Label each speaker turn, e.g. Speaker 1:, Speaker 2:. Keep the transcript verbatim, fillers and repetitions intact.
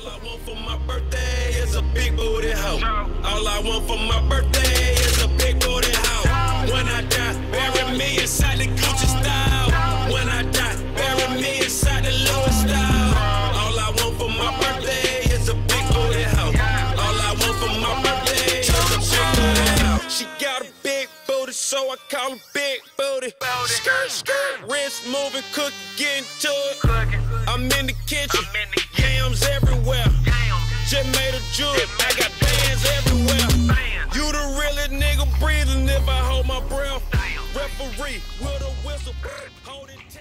Speaker 1: All I want for my birthday is a big booty hoe. All I want for my birthday is a big booty hoe. When I die, bury me inside the Gucci style. When I die, bury me inside the Louis style. All I want for my birthday is a big booty hoe. All I want for my birthday is a big booty hoe. She got a big booty, so I call her big booty. Skirt, skirt, wrist moving, cooking, getting to it. I'm in the kitchen, yams everywhere. Just made a jewel, I got bands everywhere. You the realest nigga breathing if I hold my breath. Referee with a whistle, hold it.